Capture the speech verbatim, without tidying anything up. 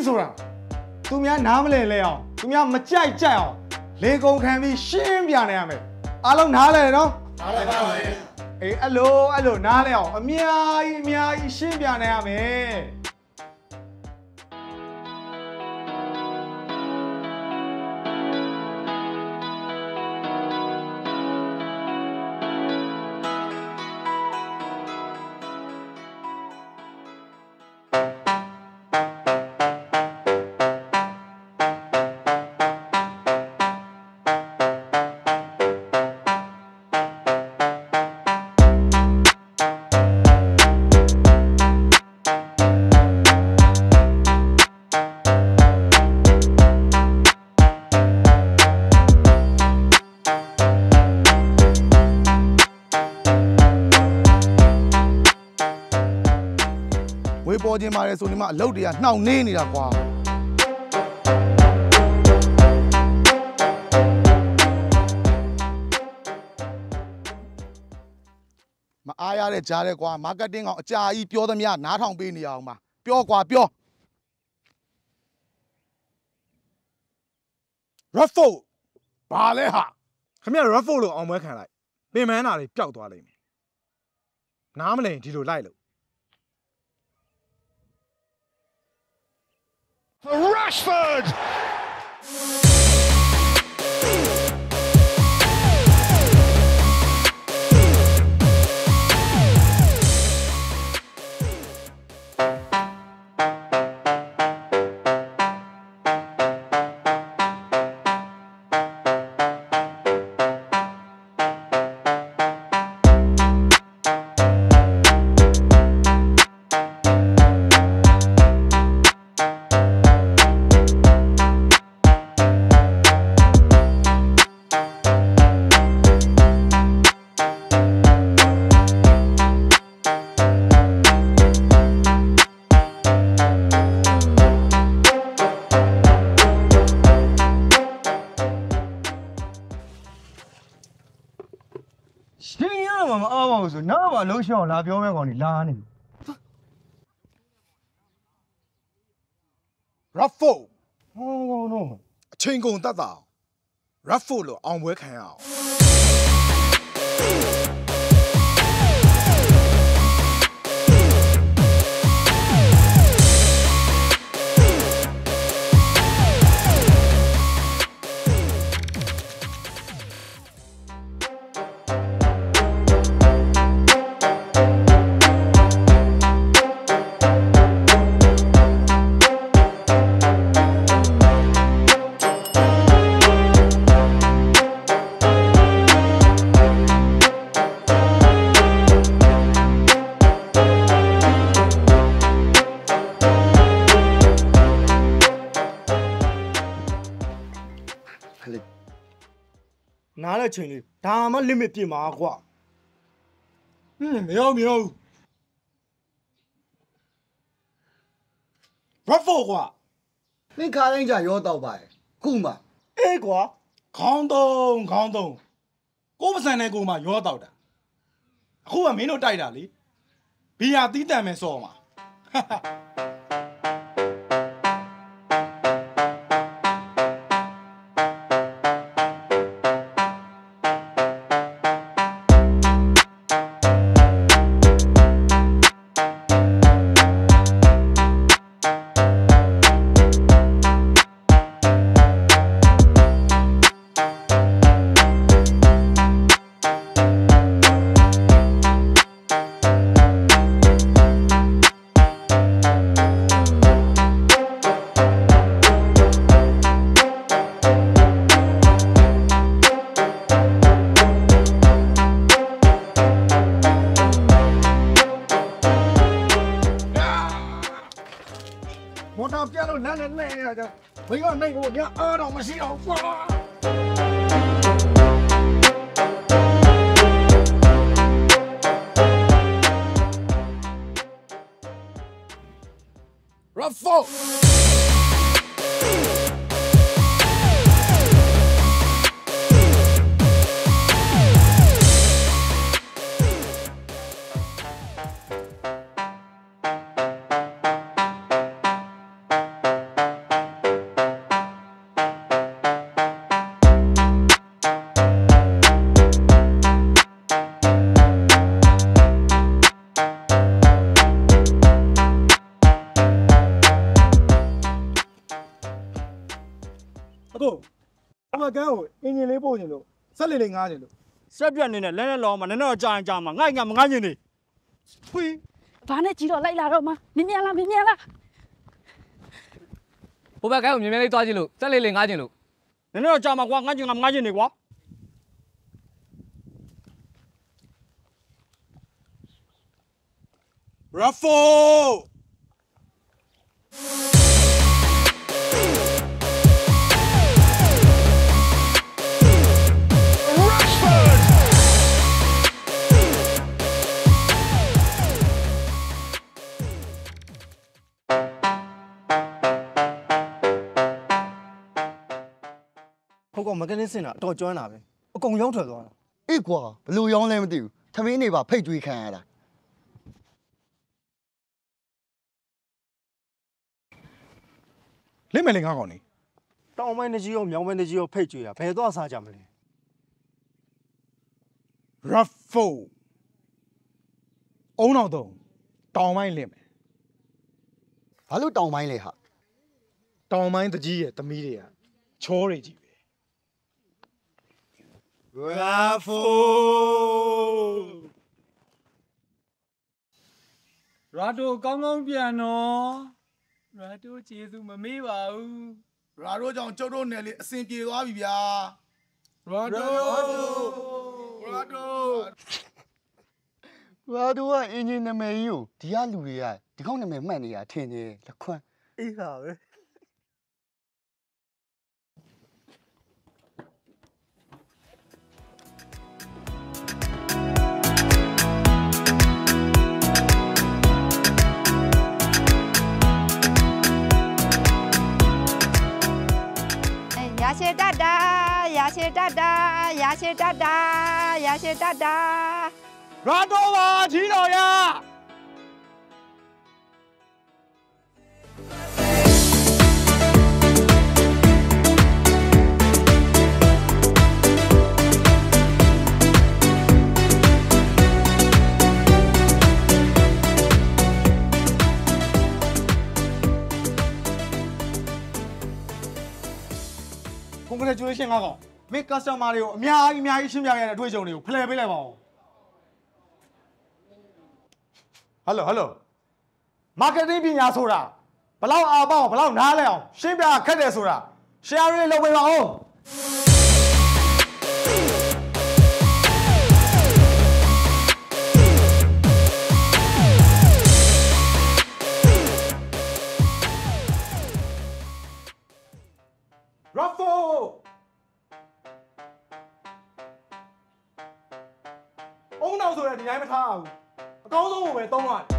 ဆိုတာသူများနားမလည်လဲအောင်သူများမကြိုက်ကြိုက်အောင်လေကုန်ခံပြီးရှင်းပြနေရမယ်အားလုံးနားလဲနော်နားလဲပါမယ်အေးအဲ့လိုအဲ့လိုနားလဲအောင်အများကြီးအများကြီးရှင်းပြနေရမယ်ပေါ်ခြင်းပါတယ်ဆိုဒီမှာအလုပ်တွေကနှောင့်နှေးနေတာကွာမအားရတဲ့ကြားတဲ့ကွာမားကတ်တင်းကောင်အကြာကြီးပြောသမျှနားထောင်ပေးနေအောင်ပါပြောကွာပြော Ruffle ဘာလဲဟာခင်ဗျ Ruffle လို့အောင်ပွဲခံလိုက်ပင်မန်းတာလေးပျောက်သွားလိမ့်မယ်နားမလည်ဒီလိုလိုက်လို့ For Rashford! So now I lose your love your on the land. Ruffle. Oh no. A chain going that down. Ruffle on working out. Now let's change it. Damn, a limit in my aqua. Hmm, meow meow. Ruffle what? Ni calling your dog by Kuma. Eh, quoi? Count down, count down. Go send a guma, your daughter. Who am I no tight, Ali? Be a tita me soma. Một thằng kia nó năn năn này rồi, mấy con này một nhá, ơ đâu mà xí đâu quá. Ruffle. ဟိုမှာကန်းကိုအင်ဂျင်လေးပို့ချင်လို့ဆက်လေးလေးငားချင်လို့စက်ပြက်နေနဲ့လဲလဲလောမှာနည်းနည်းတော့ကြာရင်ကြာမှာငိုက်ငါမငိုက်ချင်နေဖွေးဘာနဲ့ကြီးတော့လိုက်လာတော့မမြင်မြင်လားမြင်မြင်လားဟိုဘက်ကဲကိုမြင်မြင်လေးသွားကြည့်လို့စက်လေးလေးငားကျင်လို့နည်းနည်းတော့ကြာမှာကွာငိုက်ချင်ငါမငိုက်ချင်နေကွာ Ruffle! Không còn mấy cái xin à, tôi cho nào vậy? Cùng giống thôi rồi. Ít quá, lưu yong lên một điều, thằng ấy này bảo phải truy khai là. လိမ့်မယ်လေငါကောင်နေတောင်ပိုင်းနေကြီးရောမြောင်ပိုင်းနေကြီးရောဖိတ်ကြွေရဘယ်တော့စားကြမလဲ Ruffle အုံနောက်တော့တောင်ပိုင်းလိမ့်မယ်ဘာလို့တောင်ပိုင်းလဲဟာတောင်ပိုင်းတကြီးရဲ့သမီးတွေကချောတွေကြီးပဲ Ruffle ရာတိုကောင်းကောင်းပြန်နော်ရာတိုကျေးဇူးမမေ့ပါဘူးရာတို့ကြောင့်ကျုပ်တို့နယ်လေးအစင်ပြေသွားပြီဗျာရာတိုရာတို့ရာတို့ကအင်ဂျင်နာမည်ကြီးကိုဒီကလူတွေကဒီကောက်နာမည်မှတ်နေတာထင်တယ်လက်ခွန်းအေးဟာပဲရာရှည်တတ်တာရာရှည်တတ်တာရာရှည်တတ်တာရာရှည်တတ်တာရာတိုပါကြီးတော်ရ Congratulations ငါကောင်မင်း customer တွေကိုအများကြီးအများကြီးရှင်းပြခဲ့တဲ့အတွေ့အကြုံတွေကိုဖလှယ်ပေးလိုက်ပါဦး Hello Hello marketing ပညာဆိုတာဘလောက်အားပေါက်ဘလောက်နားလဲအောင်ရှင်းပြခက်တယ်ဆိုတာ share လေးလုပ်ပေးပါဦး Ruffle အုံနောက်ဆိုရင်ဒီတိုင်းမထားဘူးအကောင်းဆုံးကိုပဲသုံးရတယ်